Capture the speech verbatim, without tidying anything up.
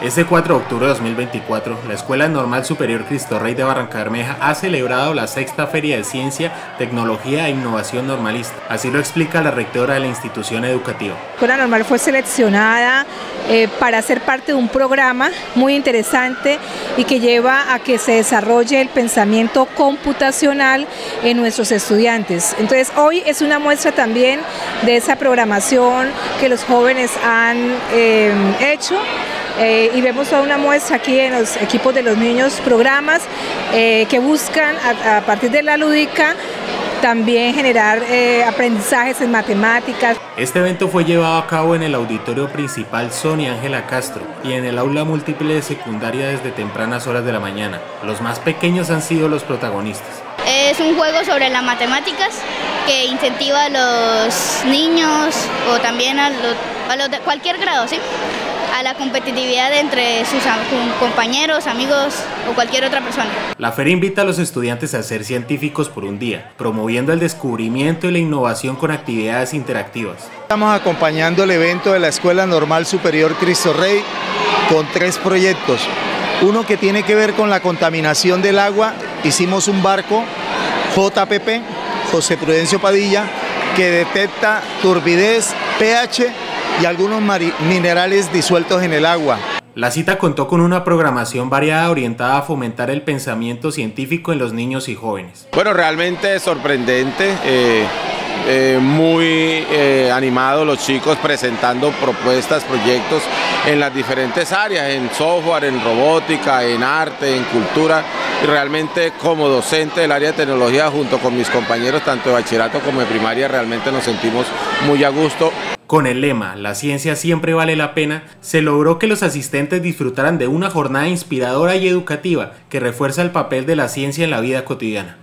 Este cuatro de octubre de dos mil veinticuatro, la Escuela Normal Superior Cristo Rey de Barrancabermeja ha celebrado la sexta Feria de Ciencia, Tecnología e Innovación Normalista. Así lo explica la rectora de la institución educativa. La Escuela Normal fue seleccionada eh, para ser parte de un programa muy interesante y que lleva a que se desarrolle el pensamiento computacional en nuestros estudiantes. Entonces hoy es una muestra también de esa programación que los jóvenes han eh, hecho. Eh, y vemos toda una muestra aquí en los equipos de los niños, programas eh, que buscan a, a partir de la lúdica también generar eh, aprendizajes en matemáticas. Este evento fue llevado a cabo en el auditorio principal Sonia Ángela Castro y en el aula múltiple de secundaria desde tempranas horas de la mañana. Los más pequeños han sido los protagonistas. Es un juego sobre las matemáticas que incentiva a los niños o también a los, a los de cualquier grado, ¿sí?, a la competitividad entre sus compañeros, amigos o cualquier otra persona. La feria invita a los estudiantes a ser científicos por un día, promoviendo el descubrimiento y la innovación con actividades interactivas. Estamos acompañando el evento de la Escuela Normal Superior Cristo Rey con tres proyectos. Uno que tiene que ver con la contaminación del agua. Hicimos un barco J P P, José Prudencio Padilla, que detecta turbidez, pH y algunos minerales disueltos en el agua. La cita contó con una programación variada orientada a fomentar el pensamiento científico en los niños y jóvenes. Bueno, realmente sorprendente, eh, eh, muy eh, animados los chicos presentando propuestas, proyectos en las diferentes áreas, en software, en robótica, en arte, en cultura. Y realmente como docente del área de tecnología junto con mis compañeros tanto de bachillerato como de primaria realmente nos sentimos muy a gusto. Con el lema "La ciencia siempre vale la pena", se logró que los asistentes disfrutaran de una jornada inspiradora y educativa que refuerza el papel de la ciencia en la vida cotidiana.